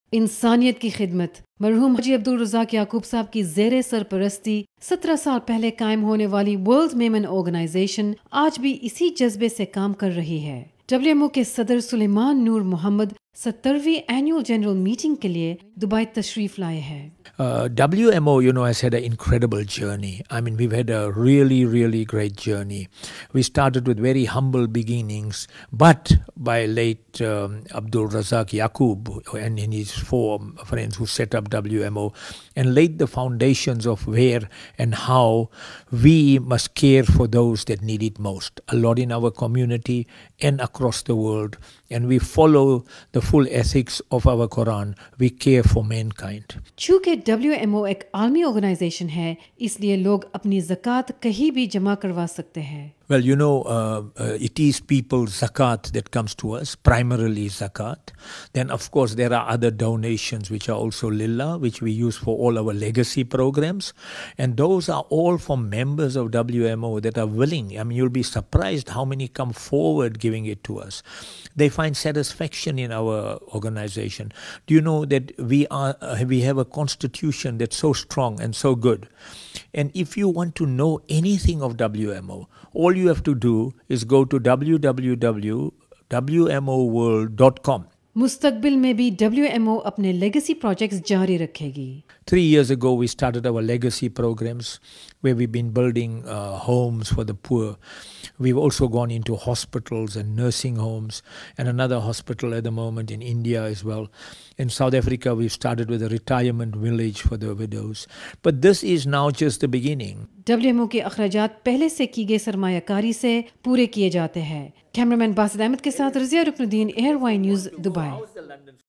इंसानियत की खिदमत। मरहूम हाजी अब्दुल रज़ाक याकूब साहब की ज़ेरे सरपरस्ती 17 साल पहले कायम होने वाली वर्ल्ड मेमन ऑर्गेनाइजेशन आज भी इसी जज्बे से काम कर रही है। WMO के सदर सुलेमान नूर मोहम्मद 70वीं एनुअल जनरल मीटिंग के लिए दुबई तशरीफ लाए हैं। WMO, has had an incredible journey. I mean, we've had a really, really great journey. We started with very humble beginnings, but by late Abdul Razak Yaqub and his four friends who set up WMO and laid the foundations of where and how we must care for those that need it most. A lot in our community and across the world. And we follow the full ethics of our Quran. We care for mankind. चूँकि WMO एक आलमी organisation है, इसलिए लोग अपनी ज़कात कहीं भी जमा करवा सकते हैं। Well, it is people's zakat that comes to us, primarily zakat. Then, of course, there are other donations which are also lillah, which we use for all our legacy programs. And those are all from members of WMO that are willing. I mean, you'll be surprised how many come forward giving it to us. They find satisfaction in our organization. Do you know that we have a constitution that's so strong and so good? And if you want to know anything of WMO, all you have to do is go to www.wmoworld.com. मुस्तकबिल में भी WMO अपने legacy projects जारी रखेगी। 3 years ago, we started our legacy programs where we've been building homes for the poor. We've also gone into hospitals and nursing homes and another hospital at the moment in India as well. In South Africa, we've started with a retirement village for the widows. But this is now just the beginning. WMO के अखराजात पहले से की गई सरमायाकारी से पूरे किए जाते हैं। कैमरामैन बासित अहमद के साथ Razia Ruknuddin, ARY news, Dubai.